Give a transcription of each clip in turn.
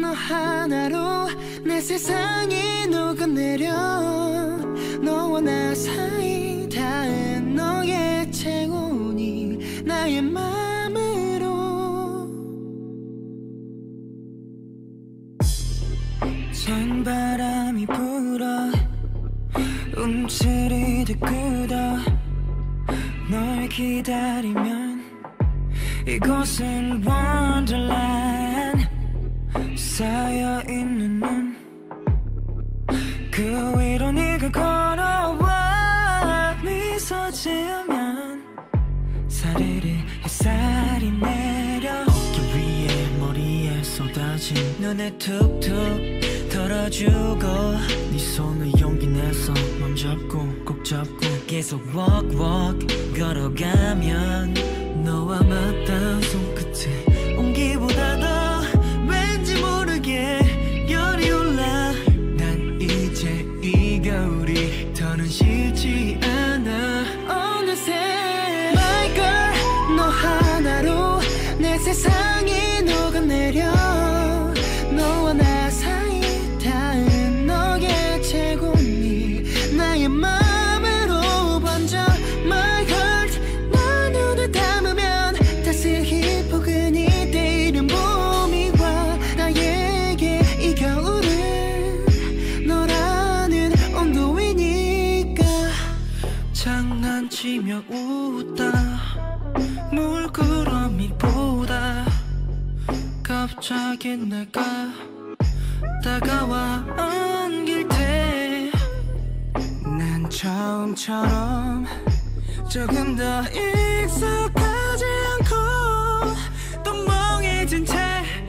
너 하나로 내 세상이 녹아내려 너와 나 사이 닿은 너의 체온이 나의 맘으로 찬 바람이 불어 움츠리듯 굳어 널 기다리면 이곳은 원더랜드 쌓여있는 눈 그 위로 네가 걸어와 미소 지으면 사르르 햇살이 내려 어깨 위에 머리에 쏟아진 눈에 툭툭 털어주고 네 손을 용기 내서 맘 잡고 꼭 잡고 계속 walk walk 걸어가면 너와 맞닿은 손끝에 온기보다 더 왠지 모르게 열이 올라 난 이제 이 겨울이 더는 싫지 않아 어느새 My girl 너 하나로 내 세상이 녹아내려 너와 나 사이 닿은 너의 체온이 나의 맘으로 번져 My heart 너 눈을 감으면 따스히 포근히 때리는 봄이 와 나에게 이 겨울은 너라는 온도이니까 장난치며 웃다 물구러미 보다 갑자기 내가 다가와 안길 때 난 처음처럼 조금 더 익숙하지 않고 또 멍해진 채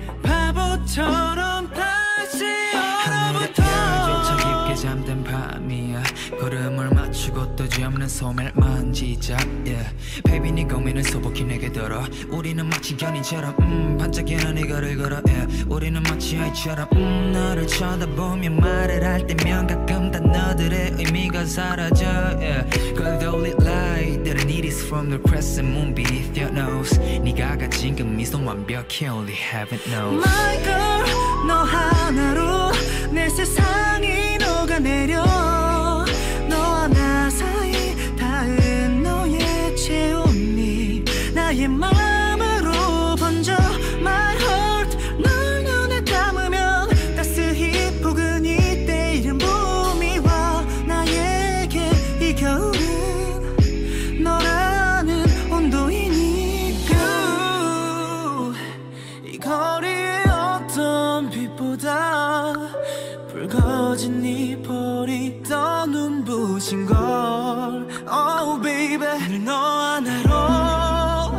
바보처럼 다시 얼어붙어 하늘조차 깊게 잠든 밤이야 걸음을 맞추고 뜨지 없는 소매를 만지작 yeah. Baby 네 고민을 소복히 내게 들어 우리는 마치 연인처럼 반짝이는 이거를 걸어 yeah. 우리는 마치 아이처럼 너를 쳐다보며 말을 할 때면 가끔 단어들의 의미가 사라져 yeah. Girl the only light that I need is from the crescent moon beneath your nose 네가 가진 그 미소 완벽해 only heaven knows My girl 너 하나로 내 세상이 녹아내려 너와 나 사이 닿은 너의 체온이 나의 맘으로 번져 My heart 널 눈에 담으면 따스히 포근히 때이른 봄이 와 나에게 이 겨울은 너라는 온도이니까 이 거리의 어떤 빛보다 붉어진 네 볼이 더 눈부신 걸 Oh baby 늘 너 하나로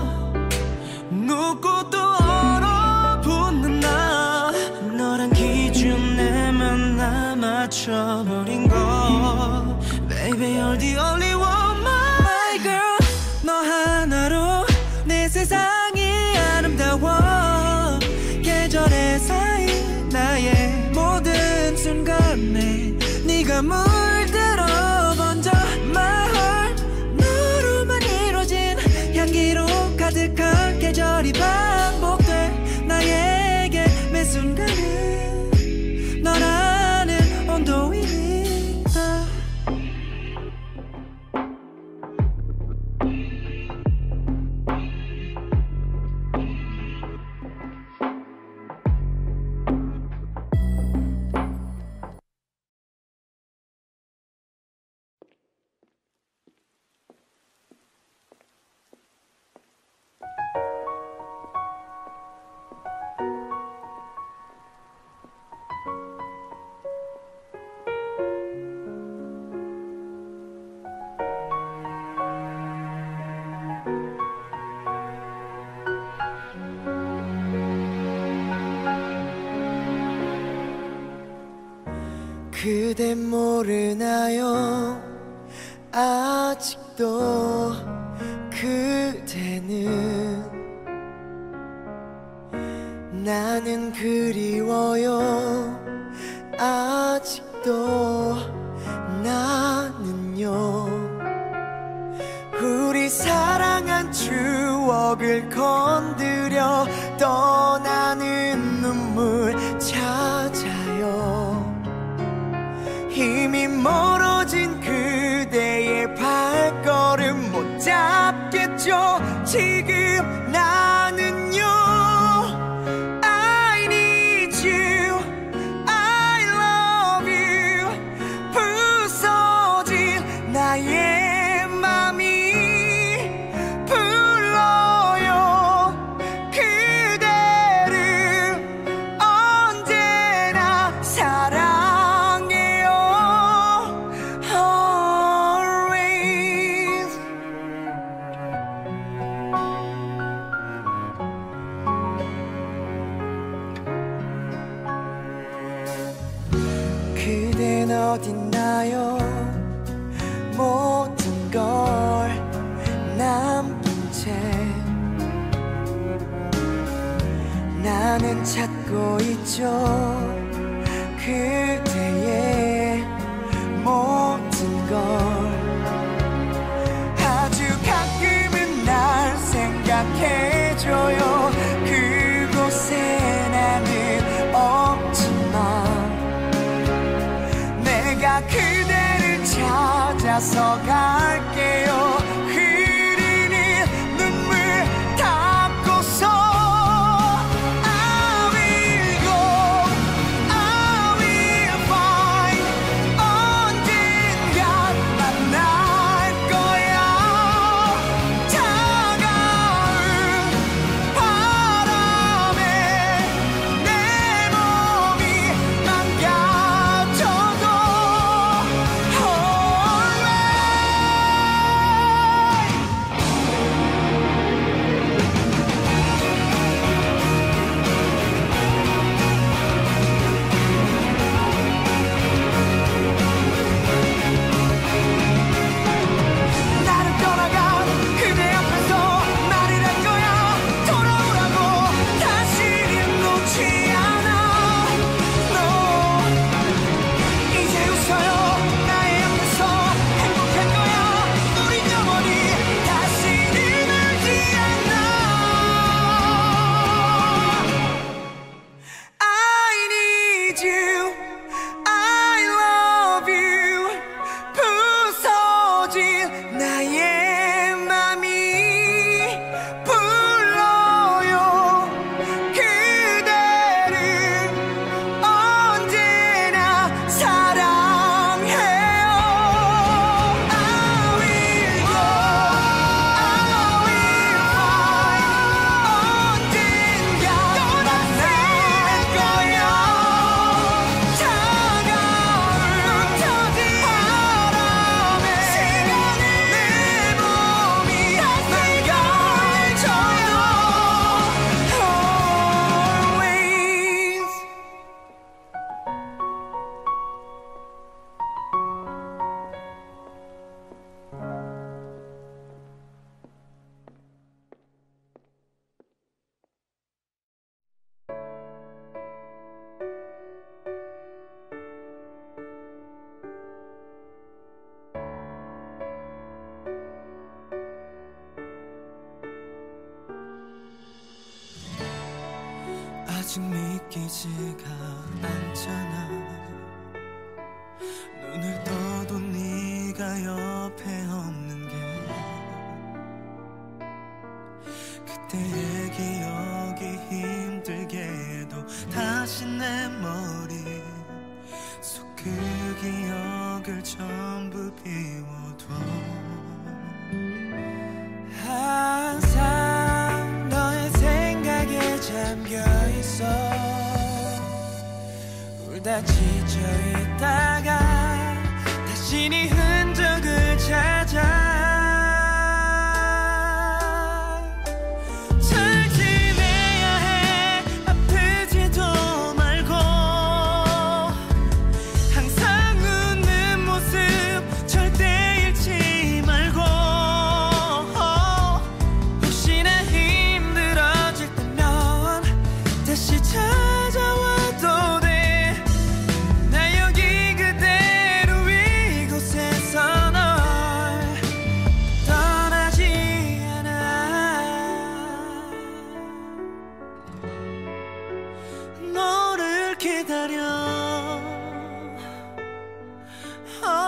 눕고 또 얼어붙는 나 너란 기준에만 나 맞춰버린 거 Baby you're the only one my girl 너 하나로 내 세상이 아름다워 계절의 사이 나의 모든 순간에 네가 물들어 번져 My heart 너로만 이루어진 향기로 가득한 계절이 반복돼 나에게 매 순간은 너라는 온도이니까 그대 모르나요 아직도 그대는 나는 그리워요 아직도 나는요 우리 사랑한 추억을 건드려 떠나는 눈물 참 멀어진 그대의 발걸음 못 잡겠죠. 지금 나는요 I need you, I love you. 부서진 나의 맘이 불러요. 그대를 언제나 사랑해요. Always. 그댄 어딨나요? 모든 걸 남긴 채 나는 찾고 있죠. 그대의 모든 걸. 아주 가끔은 날 생각해줘요. 그곳에 나는 없지만 내가 그대를 찾아서 갈게요. 흐르는 눈물 닦고서 I will go, I will find. 언젠가 만날 거야. 차가운 바람에 내 몸이 망가져도 나를 떠나간 그대 앞에서 말을 할 거야. 돌아오라고 다시는 놓지 않아. No. 이제 웃어요. 나의 앞에서 행복할 거야. 우린 영원히 다시는 울지 않아. I need you, I love you. 부서진 나의 맘이 불러요. 그대를 언제나 사랑해요. I will go, I will find. 언젠가 만날 거야. 차가운 터진 바람에 시간을 내 몸이 망가져요. Always. 아직 믿기지가 않잖아. 눈을 떠도 네가 옆에 없는 게 그때의 기억이 힘들게도 다시 내 머리 속 그 기억을 전부 비워둬. 항상 너의 생각에 잠겨있어. 울다 지쳐있다가 다시 네 흔적을 찾아. 잘 지내야 해. 아프지도 말고 항상 웃는 모습 절대 잃지 말고. 혹시나 힘들어질 때면 다시 찾아와도 돼. 나 여기 그대로 이곳에서 널 떠나지 않아. 너를 기다려.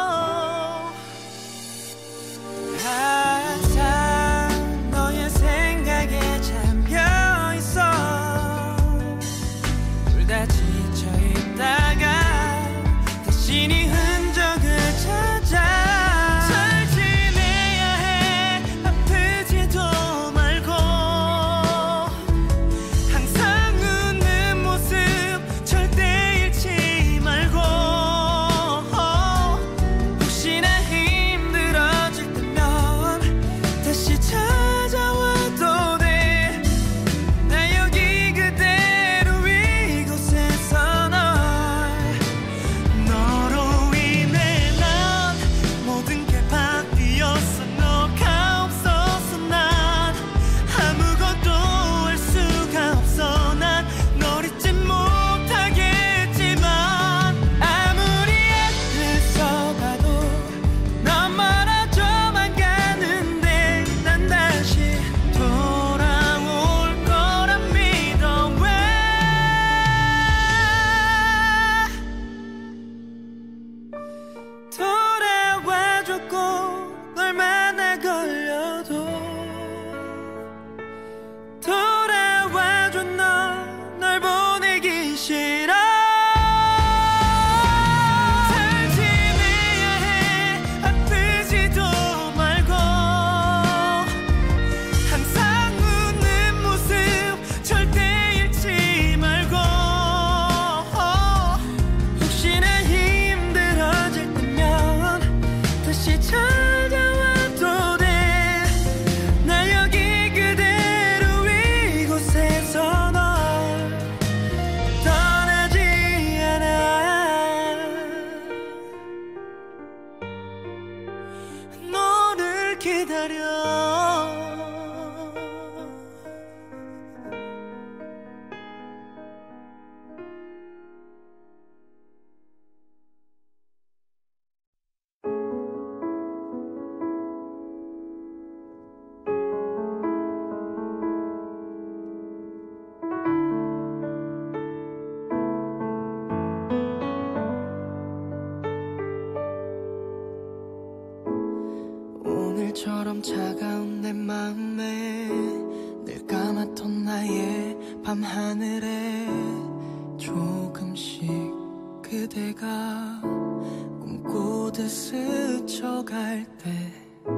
차가운 내 맘에 늘 감았던 나의 밤하늘에 조금씩 그대가 꿈꾸듯 스쳐갈 때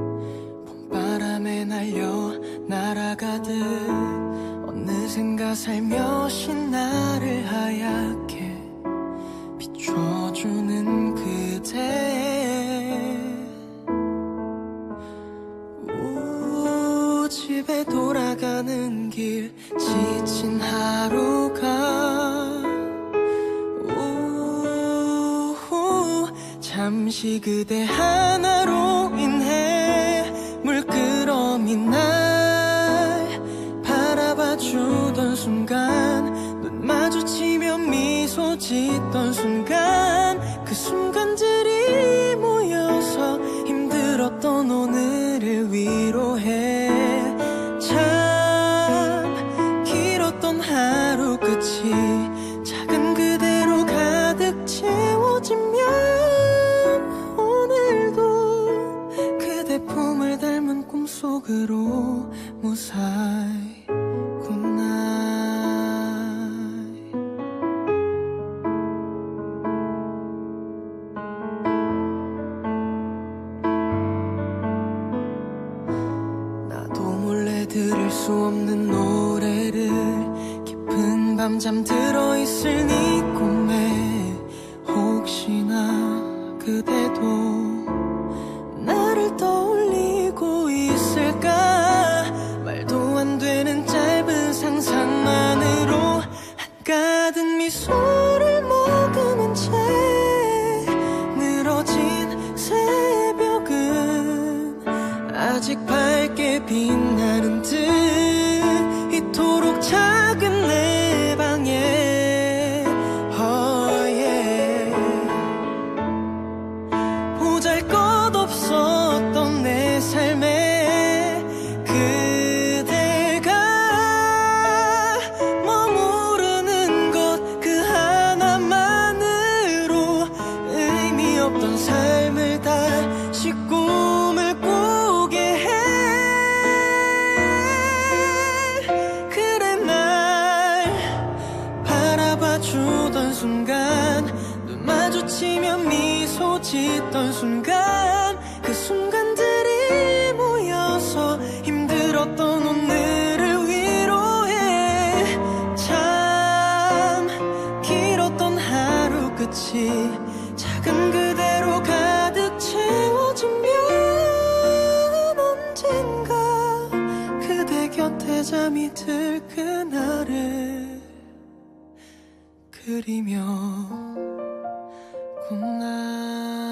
봄바람에 날려 날아가듯 어느샌가 살며시 나를 하얗게 비춰주는 그대 집에 돌아가는 길 지친 하루가 잠시 그대 하나로 인해 물끄러미 날 바라봐 주던 순간 눈 마주치며 미소 짓던 순간 그 순간들이 모여서 힘들었던 오늘을 위로해 참 길었던 하루 끝이 작은 그대로 가득 채워지면 오늘도 그대 품을 닮은 꿈속으로 무사히 굿나잇. 나도 몰래 들을 수 없는 노래를 깊은 밤 잠들어 있을 네 꿈에 혹시나 그대도 나를 떠올리고 있을까. 말도 안 되는 짧은 상상만으로 한가득 미소를 머금은 채 늘어진 새벽은 아직 밝게 빛나는 듯 이토록 작은 내 방에 보잘것없었던 내 삶에 그대가 머무르는 것 그 하나만으로 의미 없던 삶을 다시 꿈을 꾸게 해. 그래 날 바라봐 주던 순간 눈 마주치며 미소 짓던 순간 그 순간들이 모여서 힘들었던 오늘을 위로해 참 길었던 하루 끝이 작은 그대로 가득 채워지면 언젠가 그대 곁에 잠이 들 그날을 그리며 굿나잇.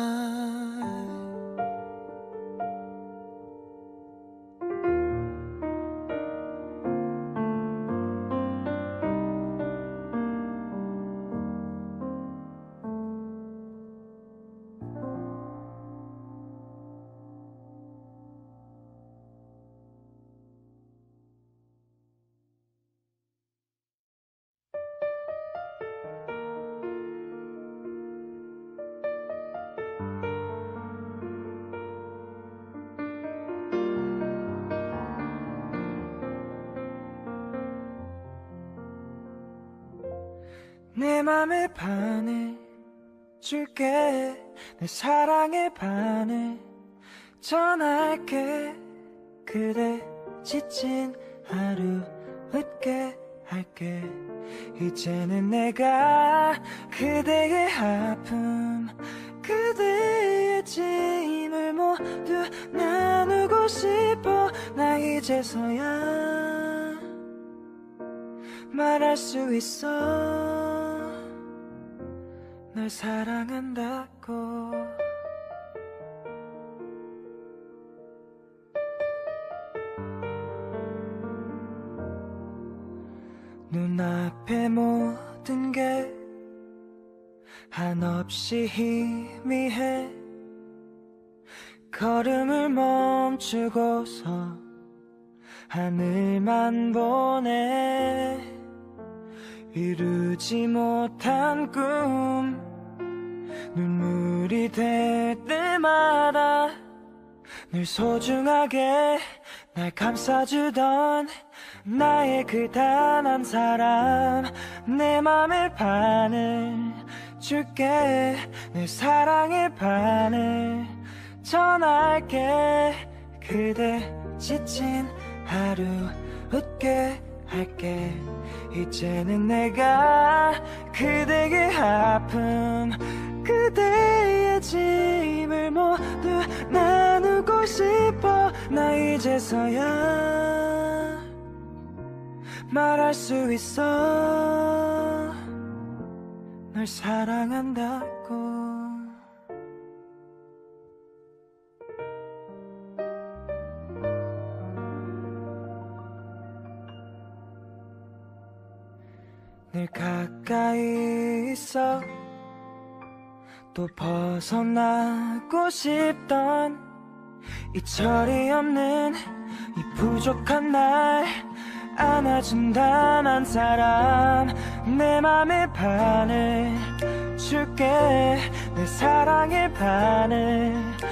내 맘에 반해 줄게 내 사랑에 반해 전할게 그대 지친 하루 웃게 할게 이제는 내가 그대의 아픔 그대의 짐을 모두 나누고 싶어. 나 이제서야 말할 수 있어 널 사랑한다고. 눈앞의 모든 게 한없이 희미해. 걸음을 멈추고서 하늘만 보네. 이루지 못한 꿈 눈물이 될 때마다 늘 소중하게 날 감싸주던 나의 그 단 한 사람 내 맘의 반을 줄게 내 사랑의 반을 전할게 그대 지친 하루 웃게 할게 이제는 내가 그대의 아픔 그대의 짐을 모두 나누고 싶어 나 이제서야 말할 수 있어 널 사랑한다고 늘 가까이 있어 또 벗어나고 싶던 이 철이 없는 이 부족한 날 안아준 단 한 사람 내 맘의 반을 줄게 내 사랑의 반을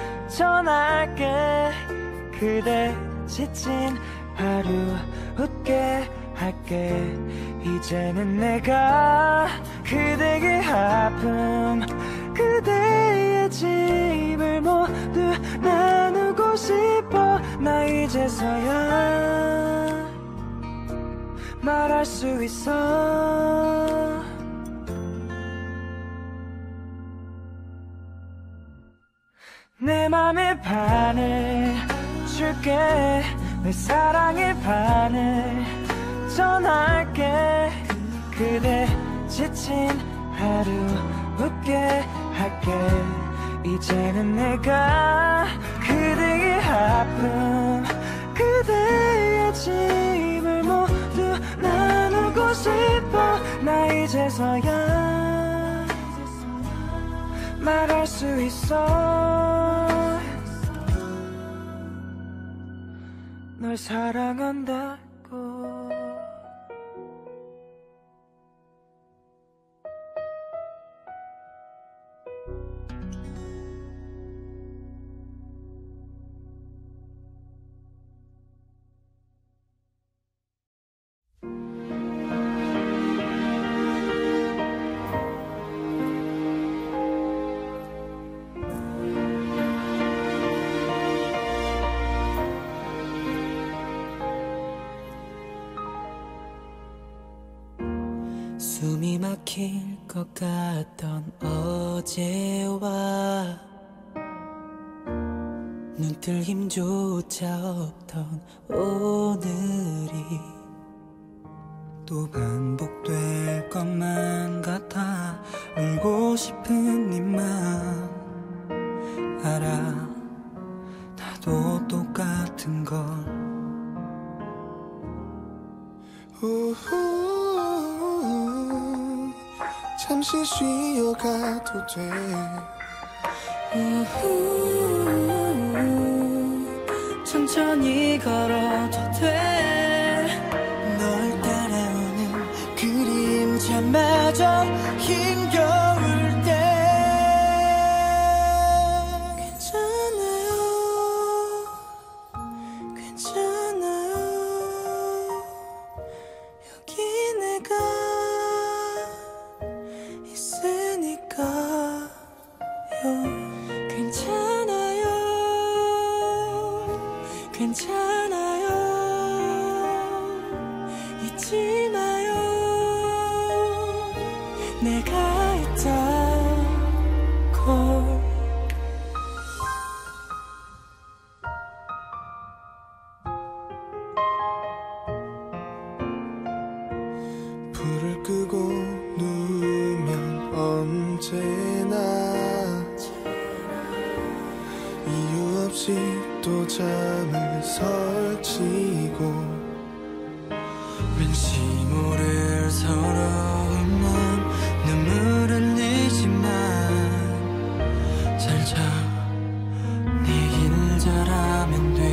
전할게 그대 지친 하루 웃게 할게 이제는 내가 그대의 아픔 그대의 짐을 모두 나누고 싶어 나 이제서야 말할 수 있어 내 맘의 반을 줄게 내 사랑의 반을 전할게 그대 지친 하루 웃게 할게 이제는 내가 그대의 아픔 그대의 짐을 모두 나누고 싶어 나 이제서야 말할 수 있어 널 사랑한다고 숨이 막힐 것 같던 어제와 눈뜰 힘조차 없던 오늘이 또 반복될 것만 같아 울고 싶은 네 맘 알아 나도 똑같은 걸 잠시 쉬어가도 돼 천천히 걸어도 돼 널 따라오는 그림자마저 힘겨울 때 괜찮아요 괜찮아요 여기 내가 있으니까요 괜찮아요 괜찮아요 잊지 마요 내가 있다고 불을 끄고 누우면 언제나 이유 없이 또 잠을 설치고 왠지 모를 서러움은 눈물 흘리지만 잘 자 내일 잘하면 돼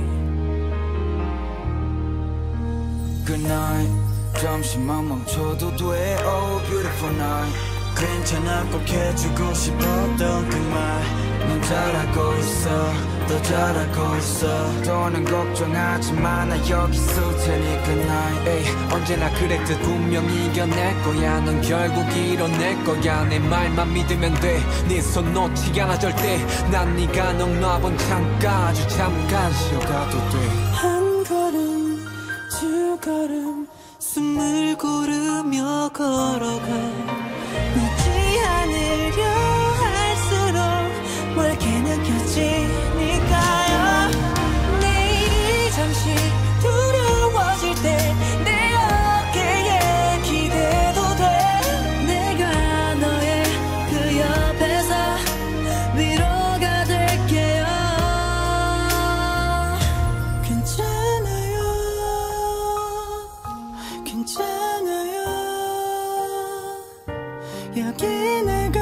Good night 잠시만 멈춰도 돼 Oh beautiful night 괜찮아 꼭 해주고 싶었던 그 말 넌 잘하고 있어 더 잘하고 있어 더는 걱정하지 마 나 여기 있을 테니까 나의 언제나 그랬듯 분명히 이겨낼 거야 넌 결국 이뤄낼 거야 내 말만 믿으면 돼 네 손 놓지 않아 절대 난 네가 넉놔본 창가 아주 잠깐 쉬어가도 돼 한 걸음 두 걸음 숨을 고르며 걸어가 늦지 않으려 할수록 멀게 느껴지니까요 내일이 잠시 두려워질 때 내 어깨에 기대도 돼 내가 너의 그 옆에서 위로가 될게요 괜찮아요 괜찮아요 여기 내가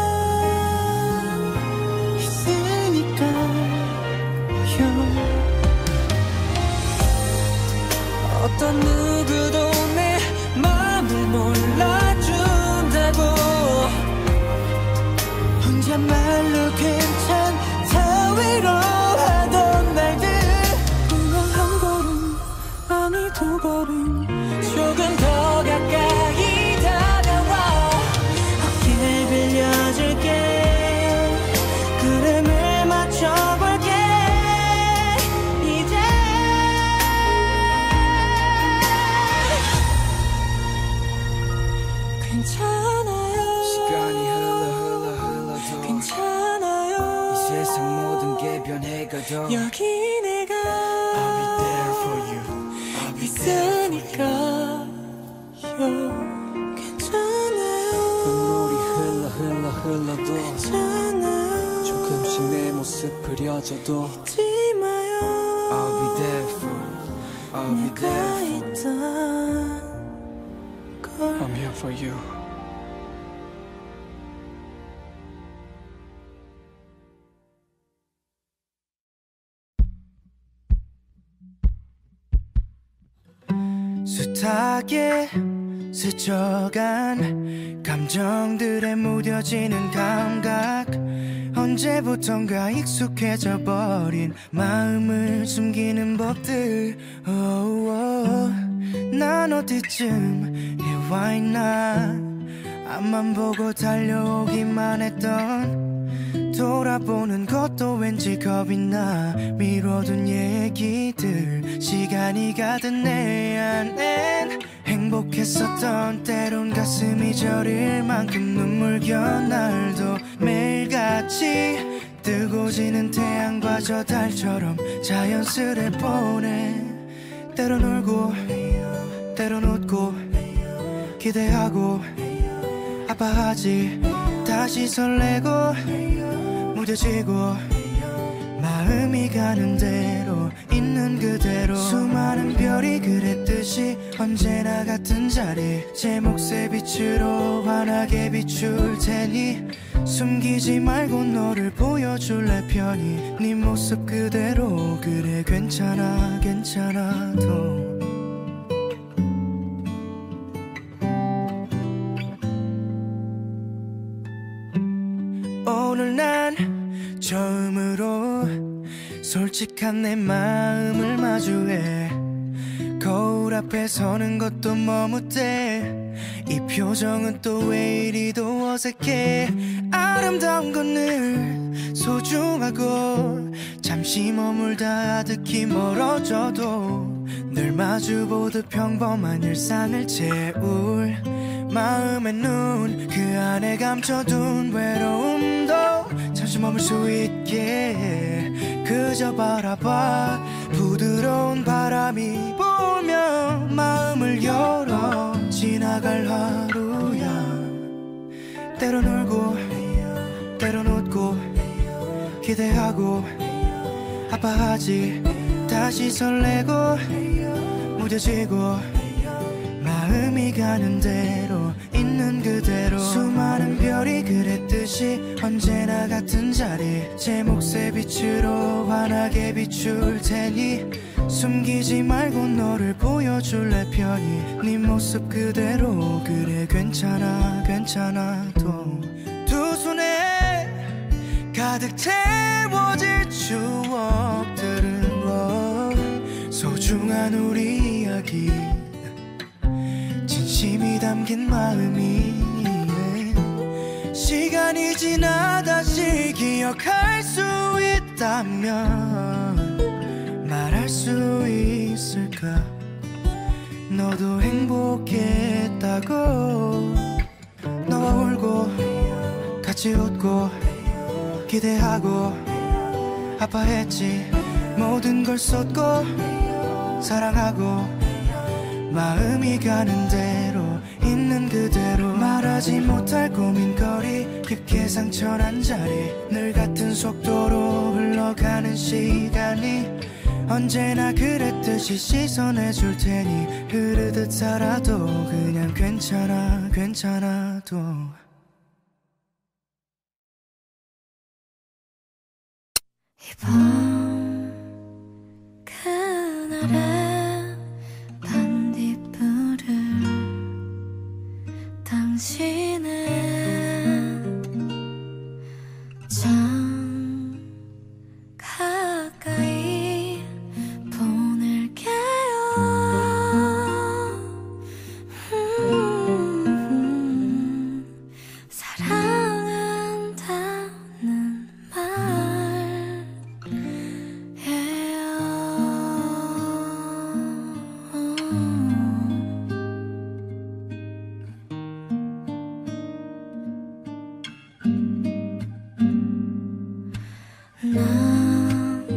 어떤 누구도 내 마음을 몰라준다고 혼잣말로 괜찮다 위로하던 말들 그냥 한 걸음 아니 두 걸음 조금 더 가까이 다가와 어깨를 빌려줄게 그림을 맞춰볼게 이제 괜찮아요 시간이 흘러도 괜찮아요 이 세상 모든 게 변해가도 여기 내가 I'll be there for you I'll be there for you 있으니까요 괜찮아요 눈물이 흘러도 괜찮아요 조금씩 내 모습 그려져도 잊지 마요 I'll be there for you I'll be 내가 there for you 있던 걸 I'm here for you 숱하게 스쳐간 감정들에 무뎌지는 감각 언제부턴가 익숙해져 버린 마음을 숨기는 법들 난 어디쯤 와 있나 앞만 보고 달려오기만 했던 돌아보는 것도 왠지 겁이 나 미뤄둔 얘기들 시간이 가든 내 안엔 행복했었던 때론 가슴이 저릴 만큼 눈물겨운 날도 매일같이 뜨고 지는 태양과 저 달처럼 자연스레 보내 때론 울고 때론 웃고 기대하고 아파하지 다시 설레고 무뎌지고 마음이 가는 대로 있는 그대로 수많은 별이 그랬듯이 언제나 같은 자리 제 몫의 빛으로 환하게 비출 테니 숨기지 말고 너를 보여줄래 편히 네 모습 그대로 그래 괜찮아 괜찮아도 오늘 난 처음으로 솔직한 내 마음을 마주해 거울 앞에 서는 것도 머뭇대 이 표정은 또 왜 이리도 어색해 아름다운 건 늘 소중하고 잠시 머물다 아득히 멀어져도 늘 마주보듯 평범한 일상을 채울 마음의 눈 그 안에 감춰둔 외로움도 잠시 머물 수 있게 그저 바라봐 부드러운 바람이 불며 마음을 열어 지나갈 하루야 때론 울고 때론 웃고 기대하고 아파하지 다시 설레고 무뎌지고 마음이 가는 대로 있는 그대로 수많은 별이 그랬듯이 언제나 같은 자리 제 몫의 빛으로 환하게 비출 테니 숨기지 말고 너를 보여줄래 편히 네 모습 그대로 그래 괜찮아 괜찮아도 두 손에 가득 채워질 추억들은 소중한 우리 이야기 진심이 담긴 마음이 시간이 지나 다시 기억할 수 있다면 말할 수 있을까 너도 행복했다고 너와 울고 같이 웃고 기대하고 아파했지 모든 걸 쏟고 사랑하고 마음이 가는 대로 있는 그대로 말하지 못할 고민거리 깊게 상처난 자리 늘 같은 속도로 흘러가는 시간이 언제나 그랬듯이 씻어내줄 테니 흐르듯 살아도 그냥 괜찮아 괜찮아도 이번 그날의 반딧불을 당신은 참 가까이 보낼게요. 사랑한다는 난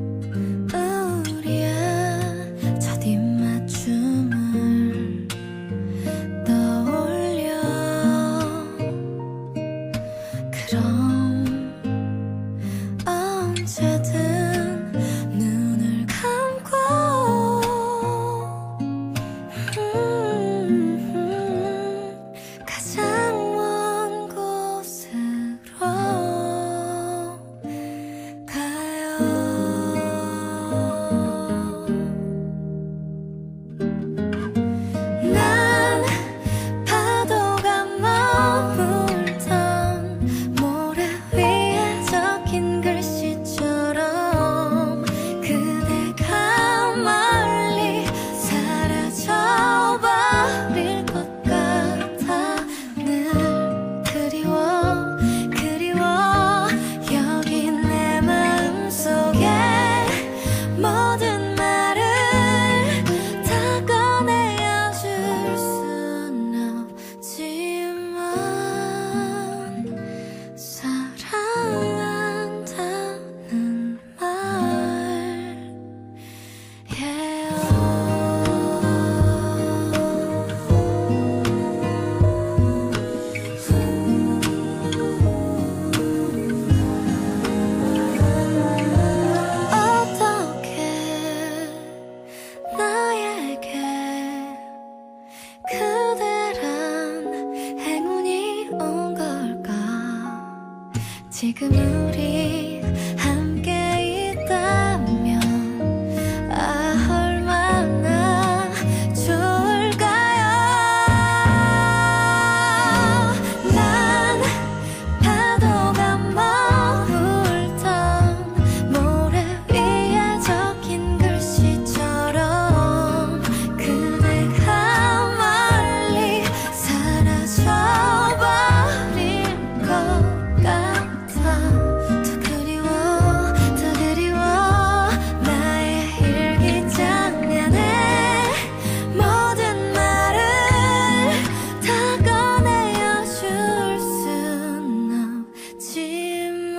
우리의 첫 입맞춤을 떠올려 그럼 언제든 눈을 감고 가장 먼 곳으로 난 파도가 머물던 모래 위에 적힌 글씨처럼 그대가 멀리 사라져버릴 것 같아 늘 그리워 그리워 여기 내 마음속에 모든 말을 다 꺼내야 줄 순 없지만 사랑한다는 어떻게 나에게 그대란 행운이 온 걸까 지금 우리 함께 있다면 얼마나 좋을까요 난 파도가 머물던 모래 위에 적힌 글씨처럼 그대가 멀리 사라져버릴 것 같아 더 그리워 나의 일기장면에 모든 말을 다 꺼내어 줄 순 없지만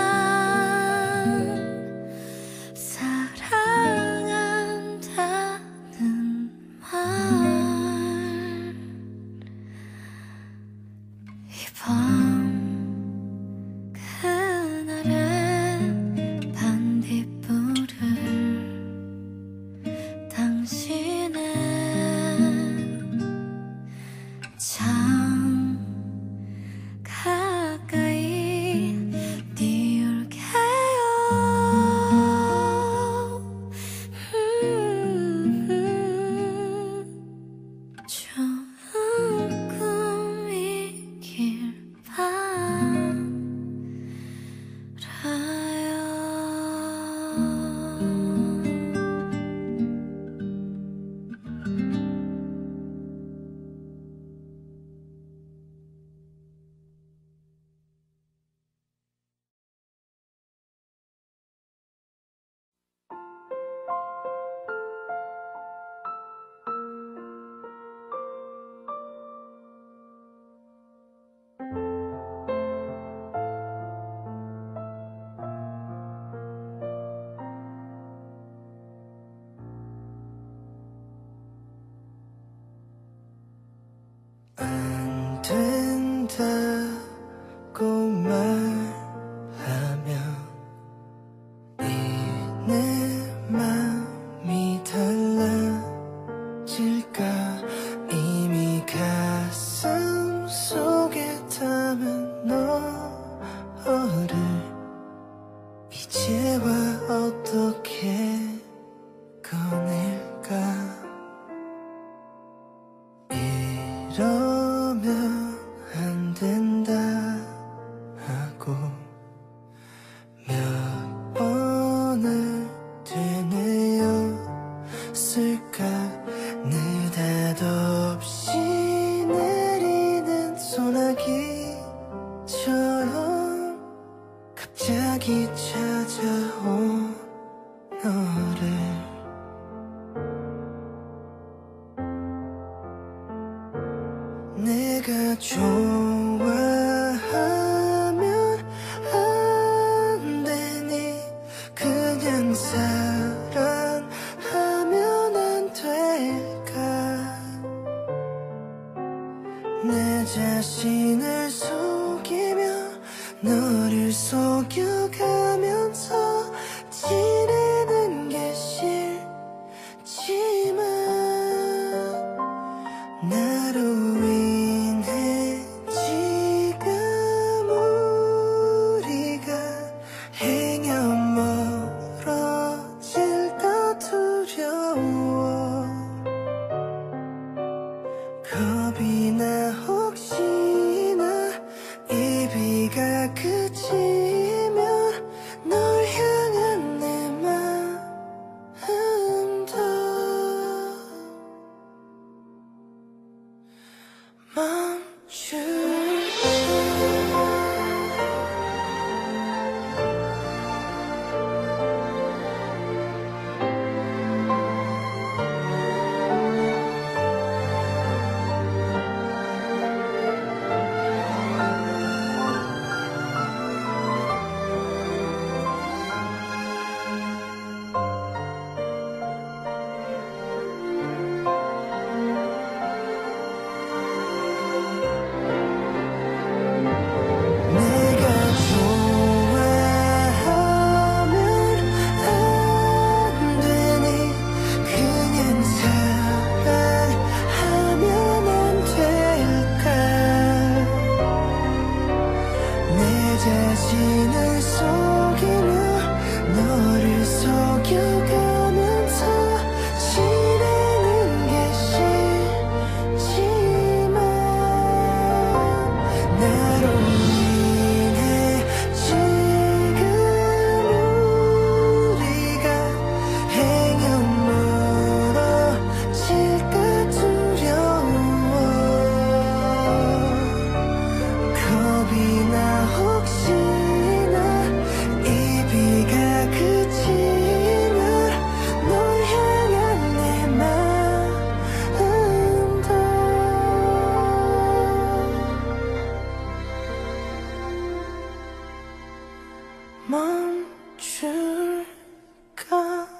사랑한다는 말 이번 그날의 반딧불을 당신은 참 가까이 띄울게요 좋은 꿈이길 이러면 안 된다 하고 몇 번을 되뇌었을까. 느닷없이 내리는 소나기처럼 갑자기 찾아온 너를 내가 좋아하면 안 되니 그냥 사랑하면 안 될까. 내 자신을 속이며 너를 속여가면서 지내는 게 싫지만 나로 인해 지금 우리가 행여 멀어질까 두려워. 겁이 나 혹시나 이 비가 그치면 널 향한 내 마음도 멈출 자신을 속이며 너를 속여가면서 지내는 게 싫지만 나로 인해 지금 우리가 행여 멀어질까 두려워. 겁이 나 혹시나 이 비가 그치면 널 향한 내 마음도 멈출까.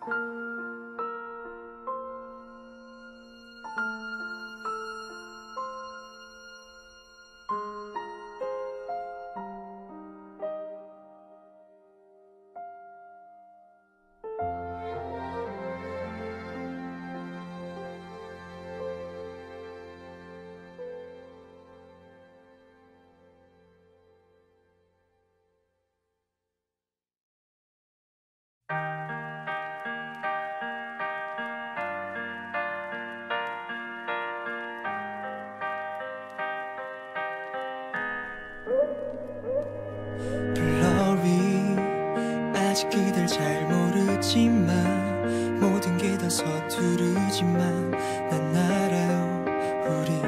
Blurry 아직 그댈 잘 모르지만 모든 게 다 서투르지만 난 알아요. 우린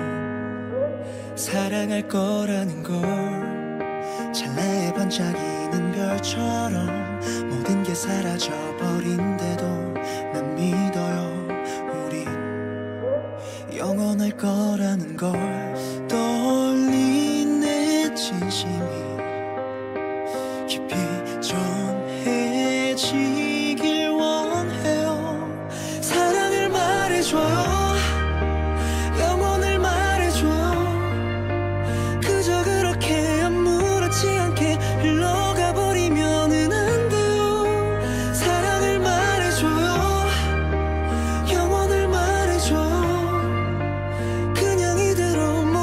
사랑할 거라는 걸. 찰나에 반짝이는 별처럼 모든 게 사라져버린데도 난 믿어요. 우린 영원할 거라는 걸. 떠올린 내 진심이 깊이 전해지길 원해요. 사랑을 말해줘요. 영혼을 말해줘요. 그저 그렇게 아무렇지 않게 흘러가 버리면은 안 돼요. 사랑을 말해줘요. 영혼을 말해줘요. 그냥 이대로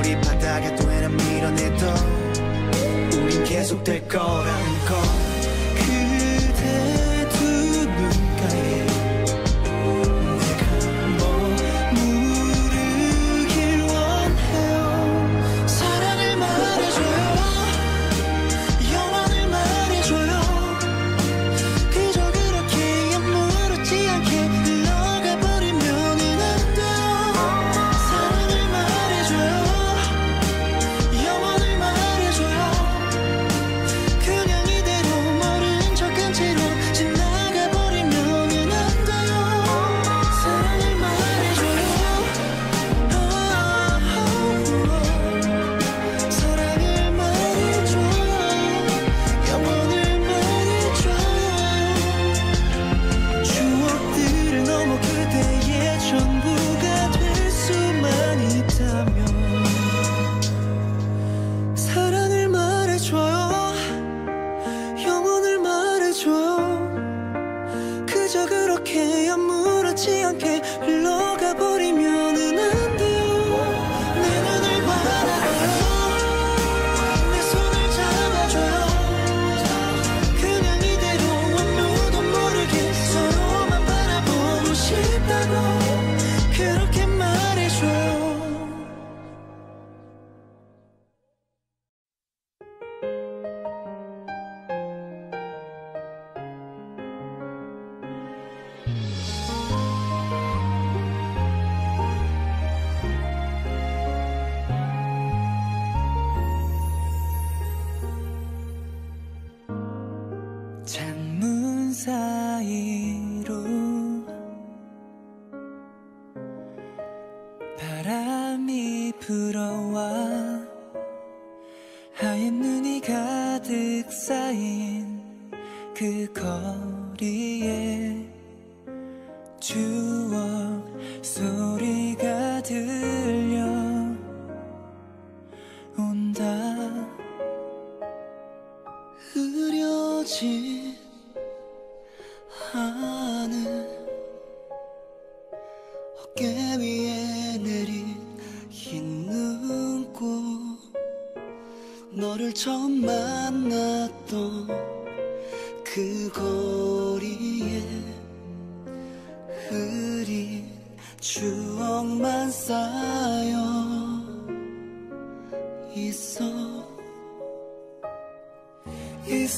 우리 바닥에 되는 밀어내도 우린 계속될 거라는 거. 그대 두 눈가에 내가 머무르길 원해요. 사랑을 말해줘요. 영원을 말해줘요. 그저 그렇게 아무렇지 않게 흘러가 버리면은 안 돼요. 사랑을 말해줘요. 영원을 말해줘요. 그냥 이대로 모른 척한 채로 지나가 버리면은 안 돼요. 사랑을 말해줘요. 사랑을 말해줘요. 영원을 말해줘요. 추억들을 넘어 그대의 전부가 될 수만 있다면 사랑을 말해줘요. 영원을 말해줘요. 그저 그렇게 아무렇지 않게 흘러가 버리면은 안 돼요. 내 눈을 바라봐요. 내 손을 잡아줘요. 그냥 이대로 아무도 모르게 서로만 바라보고 싶다고 그렇게 말해줘요. 창문 사이로 바람이 불어와 하얀 눈이 가득 쌓인 그 거리에 추억 소리가 들려온다. 흐려진 하늘 어깨 위에 내린 흰 눈꽃 너를 처음 만났던 그 거리에 흐린 추억만 쌓여 있어. It's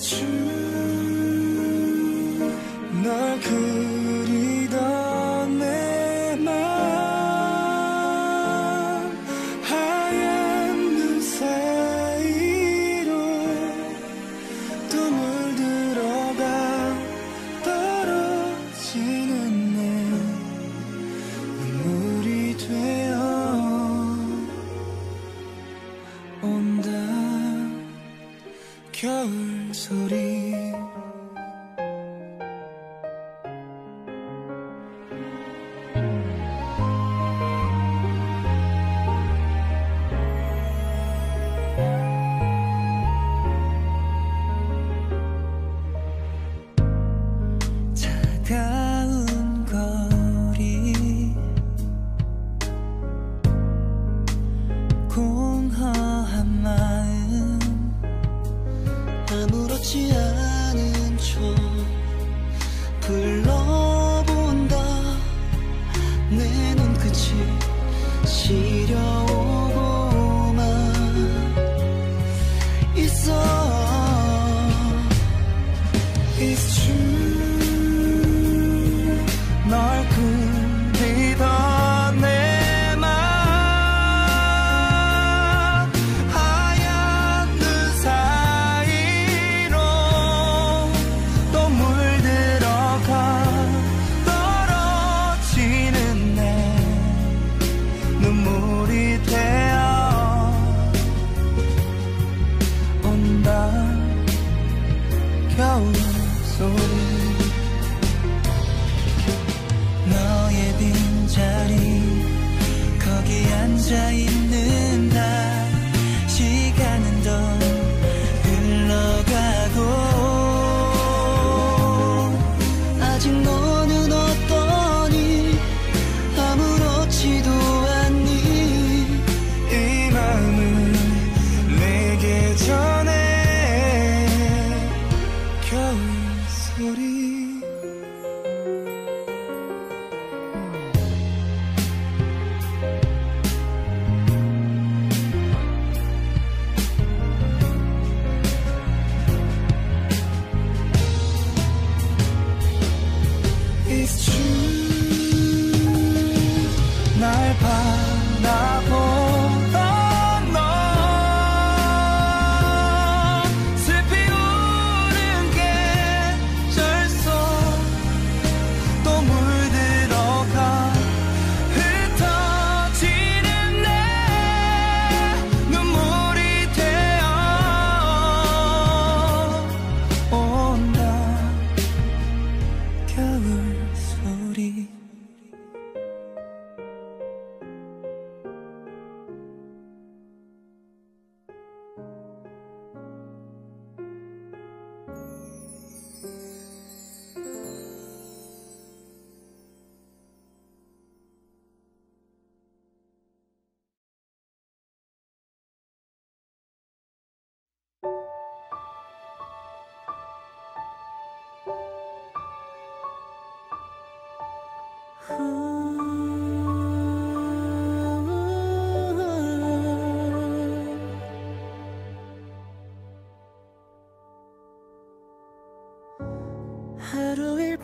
true. 널 그리던 내 맘 하얀 눈 사이로 또 물들어가 떨어지는 내 눈물이 되어 온다. 겨울 소리 차가운 거리 공허한 마음 아무렇지 않은 척 불러본다. 내 눈끝이 시려오고만 있어. It's true. 널 그리던 내 맘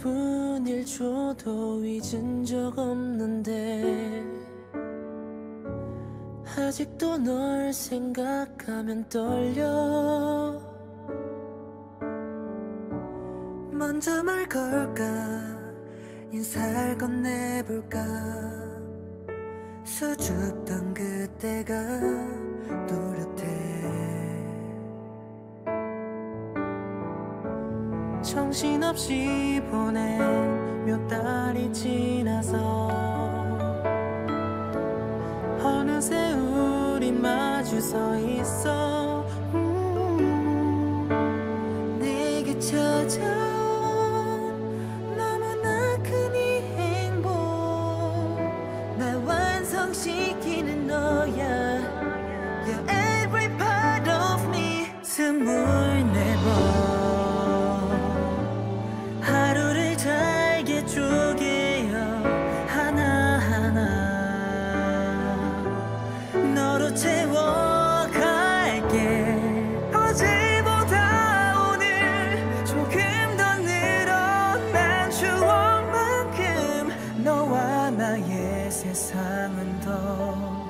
짧은 1초도 잊은 적 없는데 아직도 널 생각하면 떨려. 먼저 말 걸까 인사를 건네볼까 수줍던 그때가 또렷해. 정신없이 보낸 몇 달이 지나서 어느새 우리 마주 서 있어. 내게 찾아온 너무나 큰 이 행복 날 완성시키는 너야. You're every part of me. 24번 하루를 잘게 쪼개어 하나하나 너로 채워갈게. 어제보다 오늘 조금 더 늘어난 추억만큼 너와 나의 세상은 더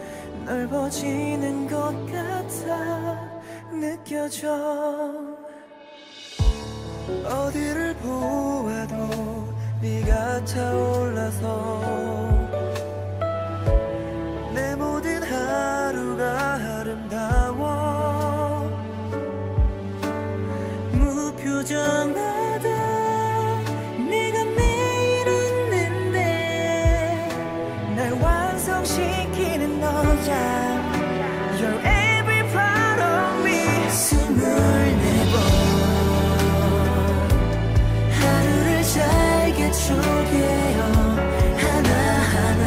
넓어지는 것 같아 느껴져. 어디를 보아도 네가 차올라서 내 모든 하루가 아름다워. 무표정하다 네가 매일 웃는데 날 완성시키는 너야. You're every part of me. 24번 하루를 잘게 쪼개어 하나하나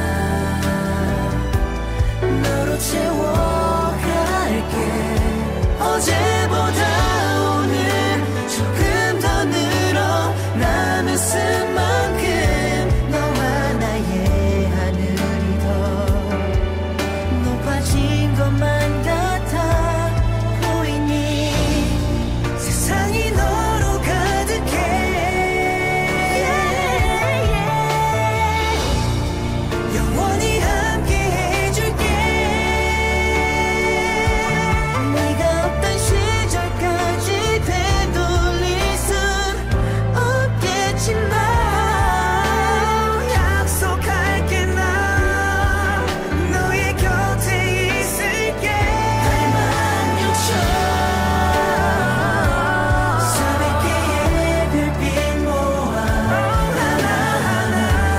너로 채워갈게. 어제보다 오늘 조금 더 늘어난 웃음만큼 너와 나의 하늘이 더 높아진 것만 같아 보이니. 세상이 너로 가득해. 영원히 함께 해줄게. 네가 없던 시절까지 되돌릴 순 없겠지만 약속할게. 나 너의 곁에 있을게. 발만요청 수백 개의 별빛 모아 하나하나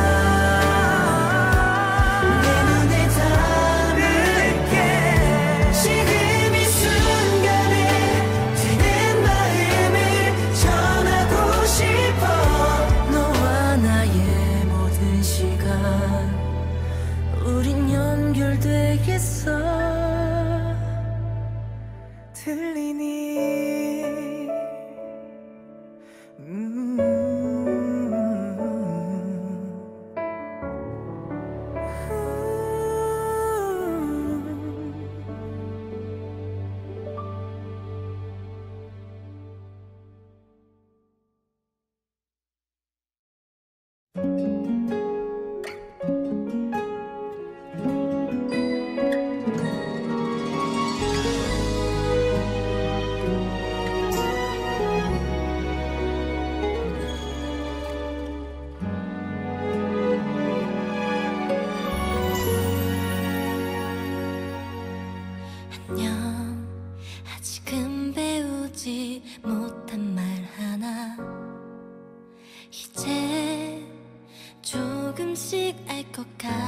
내 눈에 담을게. 지금 이 순간에 드는 마음을 전하고 싶어. 너와 나의 모든 시간 우린 연결되겠어. 들리니? 안녕. 아직은 배우지 못한 말 하나 이제 조금씩 알 것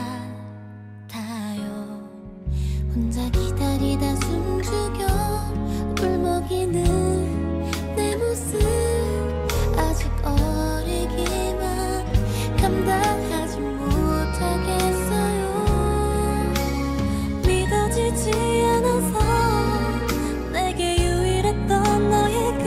같아요. 혼자 기다리다 숨죽여 울먹이는 내 모습 아직 어리기만 감당하지 못하겠어요. 믿어지지 않아서 내게 유일했던 너의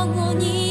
영원히